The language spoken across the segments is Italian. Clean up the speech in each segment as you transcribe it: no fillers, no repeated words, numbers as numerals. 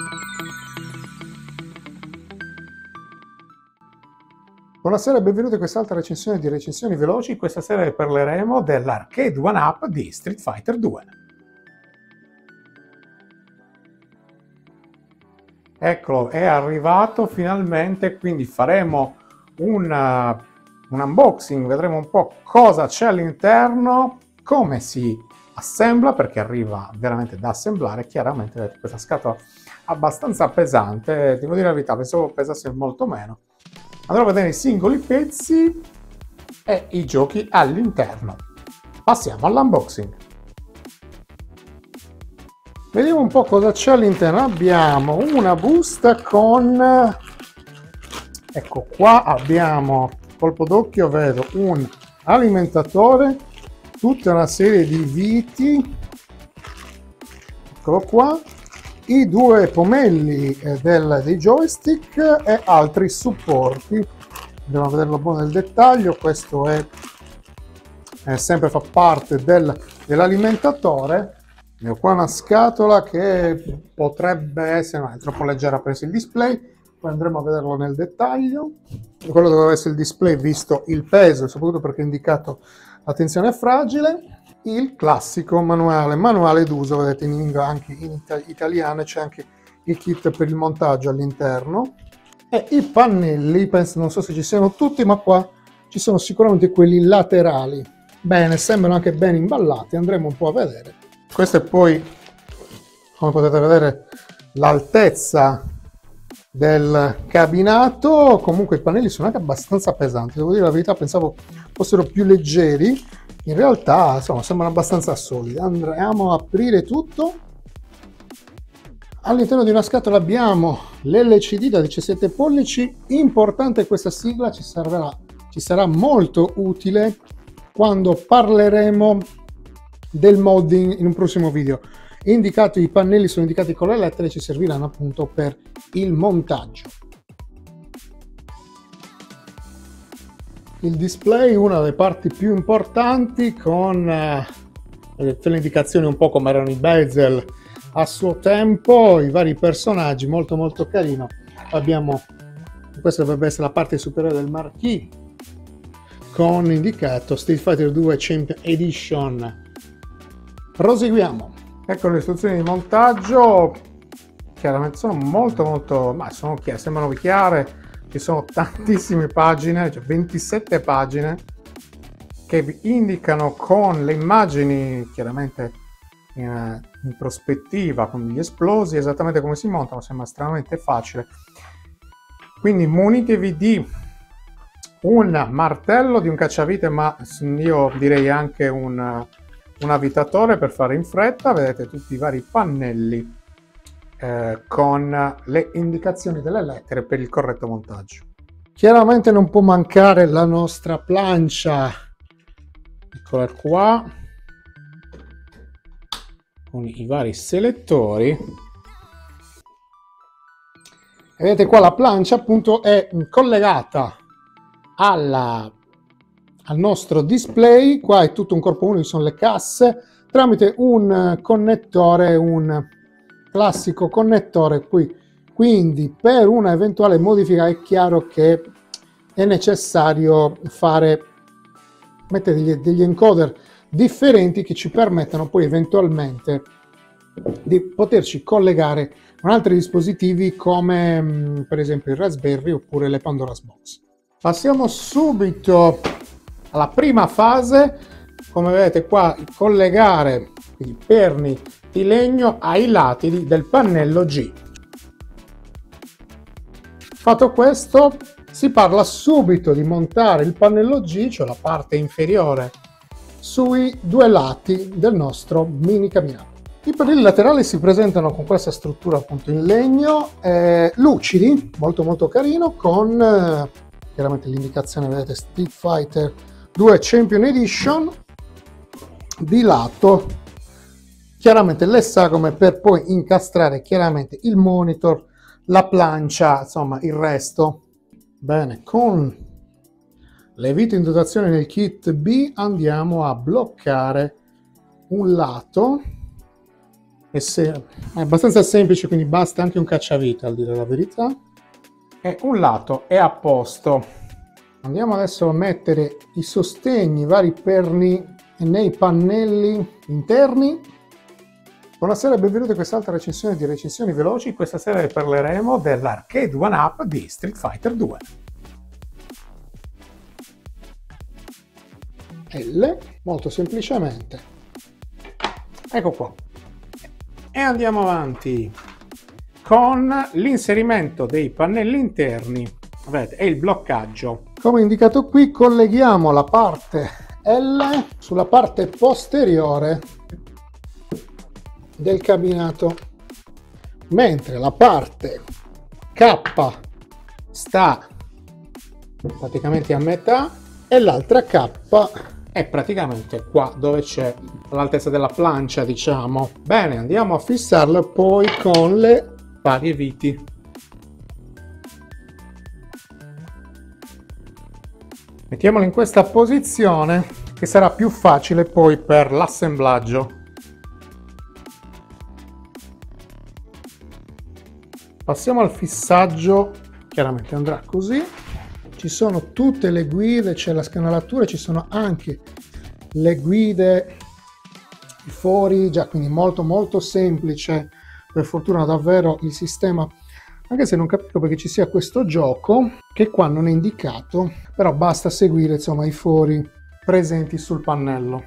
Buonasera e benvenuti a quest'altra recensione di recensioni veloci. Questa sera parleremo dell'Arcade 1-Up di Street Fighter 2. Eccolo, è arrivato finalmente, quindi faremo un unboxing, vedremo un po' cosa c'è all'interno, come si assembla, perché arriva veramente da assemblare. Chiaramente vedete questa scatola abbastanza pesante, devo dire la verità, pensavo pesasse molto meno. Andrò a vedere i singoli pezzi e i giochi all'interno. Passiamo all'unboxing. Vediamo un po' cosa c'è all'interno. Abbiamo una busta con... Ecco qua abbiamo, colpo d'occhio vedo un alimentatore, tutta una serie di viti. Eccolo qua. I due pomelli dei joystick e altri supporti. Andiamo a vederlo buono nel dettaglio. Questo è sempre fa parte dell'alimentatore. Ho qua una scatola che potrebbe essere, no, è troppo leggera per il display, poi andremo a vederlo nel dettaglio. Quello doveva essere il display visto il peso, soprattutto perché è indicato attenzione fragile. Il classico manuale d'uso, vedete in lingua anche in italiano, c'è anche il kit per il montaggio all'interno. E i pannelli, penso, non so se ci siano tutti, ma qua ci sono sicuramente quelli laterali. Bene, sembrano anche ben imballati, andremo un po' a vedere. Questo è poi, come potete vedere, l'altezza del cabinato. Comunque i pannelli sono anche abbastanza pesanti, devo dire la verità, pensavo fossero più leggeri. In realtà, insomma, sembrano abbastanza solidi. Andiamo a aprire tutto. All'interno di una scatola abbiamo l'LCD da 17 pollici. Importante questa sigla, ci sarà molto utile quando parleremo del modding in un prossimo video. I pannelli sono indicati con le lettere, ci serviranno appunto per il montaggio. Il display, una delle parti più importanti, con le indicazioni un po' come erano i bezel a suo tempo, i vari personaggi, molto carino. Abbiamo, questa dovrebbe essere la parte superiore del marquee, con indicato Street Fighter 2 Champion Edition. Proseguiamo. Ecco le istruzioni di montaggio, chiaramente sono molto, ma sembrano chiare. Ci sono tantissime pagine, cioè 27 pagine, che vi indicano con le immagini chiaramente in prospettiva, con gli esplosi, esattamente come si montano. Sembra estremamente facile. Quindi munitevi di un martello, di un cacciavite, ma io direi anche un avvitatore per fare in fretta. Vedete tutti i vari pannelli con le indicazioni delle lettere per il corretto montaggio. Chiaramente non può mancare la nostra plancia, eccola qua, con i vari selettori. E vedete qua la plancia appunto è collegata al nostro display. Qua è tutto un corpo unico, sono le casse, tramite un connettore, un classico connettore qui. Quindi per una eventuale modifica è chiaro che è necessario mettere degli encoder differenti che ci permettano poi eventualmente di poterci collegare con altri dispositivi come per esempio il Raspberry oppure le Pandora's Box. Passiamo subito alla prima fase. Come vedete qua, collegare i perni di legno ai lati del pannello G. Fatto questo, si parla subito di montare il pannello G, cioè la parte inferiore, sui due lati del nostro mini cabinato. I pannelli laterali si presentano con questa struttura appunto in legno, lucidi, molto carino, con chiaramente l'indicazione, vedete, Street Fighter 2 Champion Edition. Di lato chiaramente le sagome per poi incastrare chiaramente il monitor, la plancia, insomma il resto. Bene, con le viti in dotazione nel kit B andiamo a bloccare un lato è abbastanza semplice, quindi basta anche un cacciavite, a dire la verità. E un lato è a posto. Andiamo adesso a mettere i sostegni, i vari perni nei pannelli interni. Buonasera e benvenuti a quest'altra recensione di recensioni veloci. Questa sera parleremo dell'Arcade 1-Up di Street Fighter 2. L, molto semplicemente. Ecco qua. E andiamo avanti con l'inserimento dei pannelli interni. Vedete, e il bloccaggio. Come indicato qui, colleghiamo la parte L sulla parte posteriore del cabinato, mentre la parte K sta praticamente a metà e l'altra K è praticamente qua dove c'è all'altezza della plancia, diciamo. Bene, andiamo a fissarlo poi con le varie viti. Mettiamolo in questa posizione che sarà più facile poi per l'assemblaggio. Passiamo al fissaggio, chiaramente andrà così. Ci sono tutte le guide, c'è la scanalatura, ci sono anche le guide, i fori, già, quindi molto semplice. Per fortuna davvero il sistema, anche se non capisco perché ci sia questo gioco, che qua non è indicato, però basta seguire insomma i fori presenti sul pannello.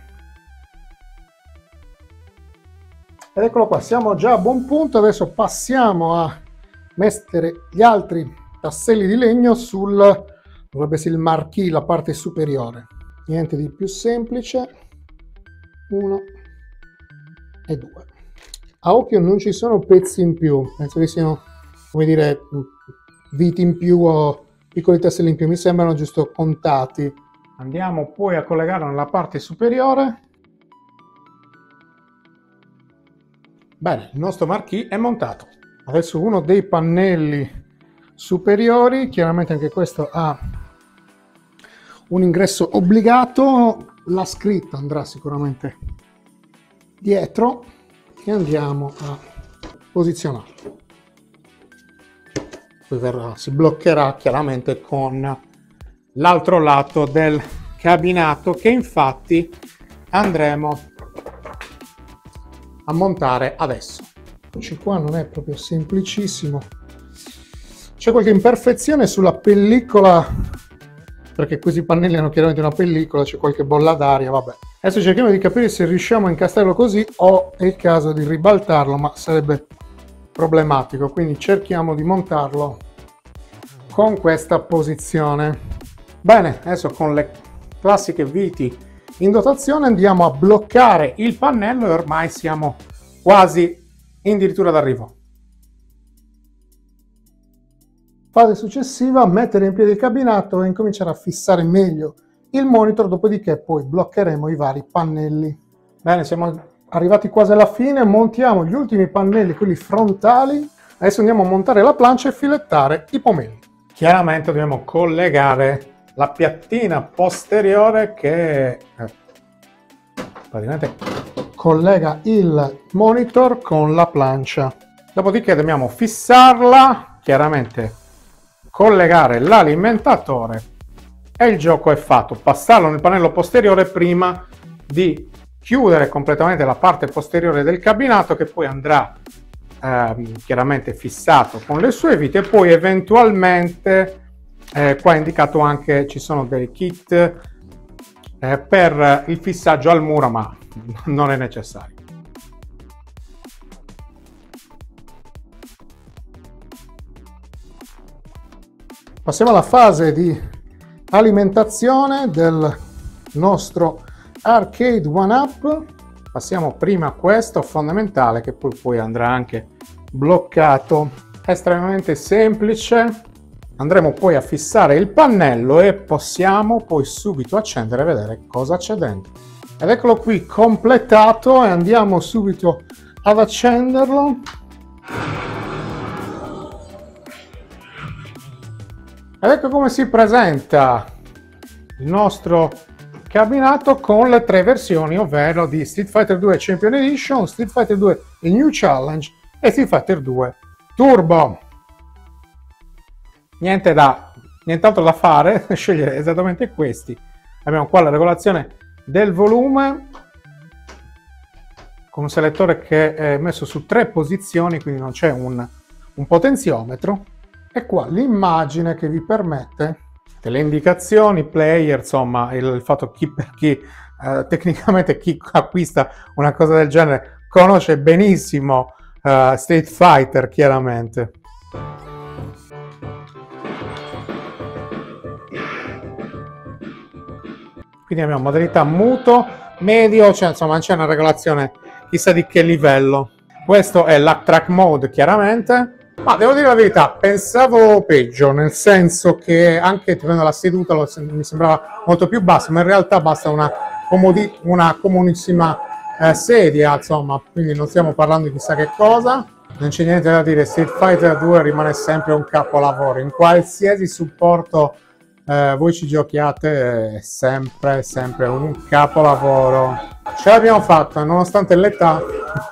Ed eccolo qua, siamo già a buon punto. Adesso passiamo a mettere gli altri tasselli di legno sul, dovrebbe essere il marquee, la parte superiore. Niente di più semplice. 1 e 2. A occhio non ci sono pezzi in più, penso che siano, come dire, viti in più o piccoli tasselli in più, mi sembrano giusto contati. Andiamo poi a collegarlo nella parte superiore. Bene, il nostro marquee è montato. Adesso uno dei pannelli superiori, chiaramente anche questo ha un ingresso obbligato, la scritta andrà sicuramente dietro e andiamo a posizionarlo. Poi si bloccherà chiaramente con l'altro lato del cabinato, che infatti andremo a montare adesso. Qua non è proprio semplicissimo, c'è qualche imperfezione sulla pellicola, perché questi pannelli hanno chiaramente una pellicola, c'è qualche bolla d'aria, vabbè. Adesso cerchiamo di capire se riusciamo a incastrarlo così o è il caso di ribaltarlo, ma sarebbe problematico, quindi cerchiamo di montarlo con questa posizione. Bene, adesso con le classiche viti in dotazione andiamo a bloccare il pannello e ormai siamo quasi addirittura d'arrivo. Fase successiva, mettere in piedi il cabinato e incominciare a fissare meglio il monitor, dopodiché poi bloccheremo i vari pannelli. Bene, siamo arrivati quasi alla fine, montiamo gli ultimi pannelli, quelli frontali. Adesso andiamo a montare la plancia e filettare i pomelli. Chiaramente dobbiamo collegare la piattina posteriore che praticamente collega il monitor con la plancia. Dopodiché dobbiamo fissarla, chiaramente collegare l'alimentatore e il gioco è fatto. Passarlo nel pannello posteriore prima di chiudere completamente la parte posteriore del cabinato, che poi andrà chiaramente fissato con le sue viti, e poi eventualmente qua è indicato anche, ci sono dei kit per il fissaggio al muro, ma non è necessario. Passiamo alla fase di alimentazione del nostro Arcade 1-Up. Passiamo prima a questo fondamentale, che poi andrà anche bloccato. È estremamente semplice. Andremo poi a fissare il pannello e possiamo poi subito accendere e vedere cosa c'è dentro. Ed eccolo qui completato, e andiamo subito ad accenderlo. Ed ecco come si presenta il nostro cabinato con le 3 versioni, ovvero di Street Fighter 2 Champion Edition, Street Fighter 2 il New Challenge e Street Fighter 2 Turbo. Nient'altro da fare, scegliere esattamente questi. Abbiamo qua la regolazione del volume con un selettore che è messo su 3 posizioni, quindi non c'è un potenziometro, e qua l'immagine che vi permette delle indicazioni, player, insomma il fatto chi tecnicamente chi acquista una cosa del genere conosce benissimo Street Fighter, chiaramente. Quindi abbiamo modalità muto, medio, cioè insomma c'è una regolazione chissà di che livello. Questo è l'Act-Track Mode, chiaramente, ma devo dire la verità, pensavo peggio, nel senso che anche tenendo la seduta mi sembrava molto più basso, ma in realtà basta una comunissima sedia, insomma, quindi non stiamo parlando di chissà che cosa. Non c'è niente da dire, Street Fighter 2 rimane sempre un capolavoro, in qualsiasi supporto voi ci giochiate, è sempre un capolavoro. Ce l'abbiamo fatta nonostante l'età.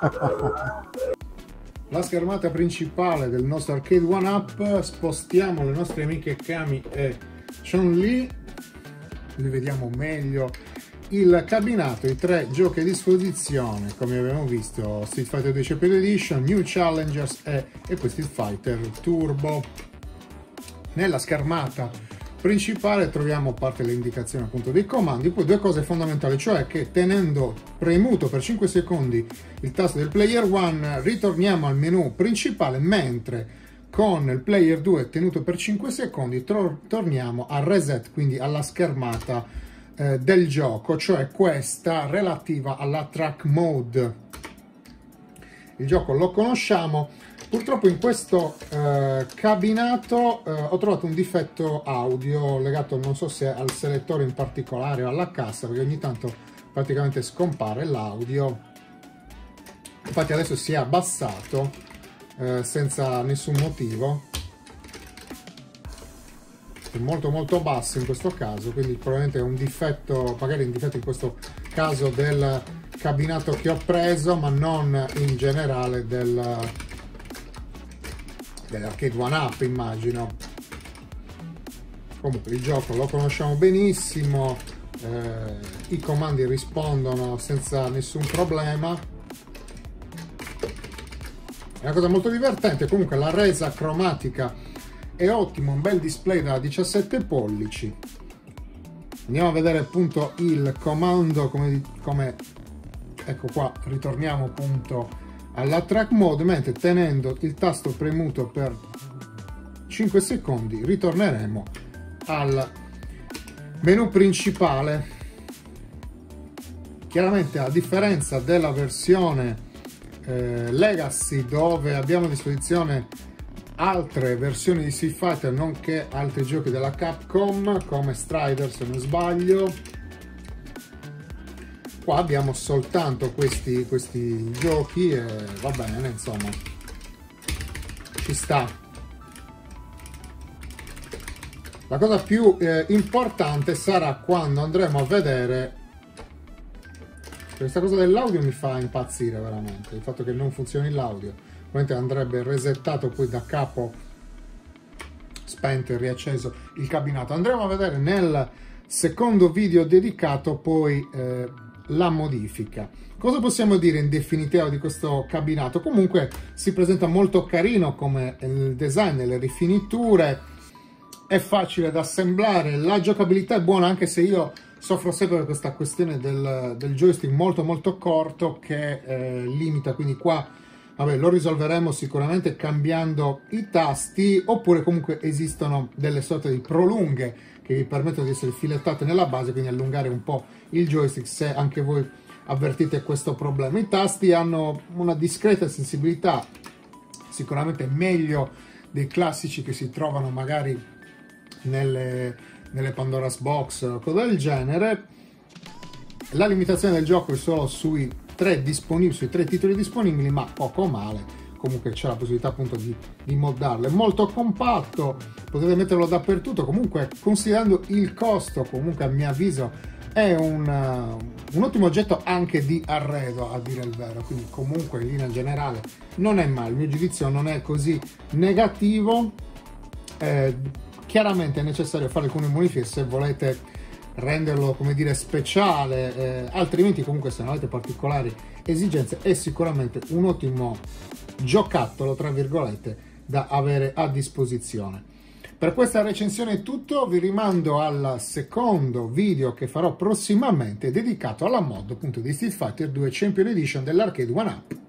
La schermata principale del nostro arcade 1-up, spostiamo le nostre amiche Kami e Chun-Li, li vediamo meglio. Il cabinato, i 3 giochi a disposizione, come abbiamo visto, Street Fighter 2 Champion Edition, New Challengers e poi Street Fighter Turbo. Nella schermata principale troviamo, a parte le indicazioni appunto dei comandi, poi 2 cose fondamentali, cioè che tenendo premuto per 5 secondi il tasto del player 1 ritorniamo al menu principale, mentre con il player 2 tenuto per 5 secondi torniamo al reset, quindi alla schermata del gioco, cioè questa relativa alla track mode. Il gioco lo conosciamo. Purtroppo in questo cabinato ho trovato un difetto audio legato, non so se al selettore in particolare o alla cassa, perché ogni tanto praticamente scompare l'audio. Infatti adesso si è abbassato senza nessun motivo, è molto basso in questo caso, quindi probabilmente è un difetto, magari un difetto in questo caso del cabinato che ho preso, ma non in generale dell'arcade 1-up, immagino. Comunque il gioco lo conosciamo benissimo, i comandi rispondono senza nessun problema. È una cosa molto divertente. Comunque la resa cromatica è ottima, un bel display da 17 pollici. Andiamo a vedere appunto il comando, come ecco qua, ritorniamo appunto alla track mode, mentre tenendo il tasto premuto per 5 secondi ritorneremo al menu principale. Chiaramente, a differenza della versione Legacy, dove abbiamo a disposizione altre versioni di Street Fighter nonché altri giochi della Capcom come Strider, se non sbaglio, qua abbiamo soltanto questi giochi e va bene, insomma, ci sta. La cosa più importante sarà quando andremo a vedere. Questa cosa dell'audio mi fa impazzire veramente, il fatto che non funzioni l'audio. Ovviamente andrebbe resettato poi da capo, spento e riacceso il cabinato. Andremo a vedere nel secondo video dedicato poi la modifica. Cosa possiamo dire in definitiva di questo cabinato? Comunque si presenta molto carino come il design e le rifiniture, è facile da assemblare, la giocabilità è buona, anche se io soffro sempre per questa questione del joystick molto corto che limita, quindi qua vabbè, lo risolveremo sicuramente cambiando i tasti, oppure comunque esistono delle sorte di prolunghe che vi permettono di essere filettate nella base, quindi allungare un po' il joystick se anche voi avvertite questo problema. I tasti hanno una discreta sensibilità, sicuramente meglio dei classici che si trovano magari nelle Pandora's Box o cose del genere. La limitazione del gioco è solo sui 3 titoli disponibili, ma poco male. Comunque c'è la possibilità appunto di moddarlo. È molto compatto, potete metterlo dappertutto. Comunque, considerando il costo, comunque a mio avviso è un ottimo oggetto anche di arredo, a dire il vero, quindi comunque in linea generale non è male, il mio giudizio non è così negativo. Chiaramente è necessario fare alcune modifiche se volete renderlo, come dire, speciale, altrimenti comunque se non avete particolari esigenze è sicuramente un ottimo giocattolo, tra virgolette, da avere a disposizione. Per questa recensione è tutto, vi rimando al secondo video che farò prossimamente dedicato alla mod appunto di Street Fighter 2 Champion Edition dell'Arcade 1UP.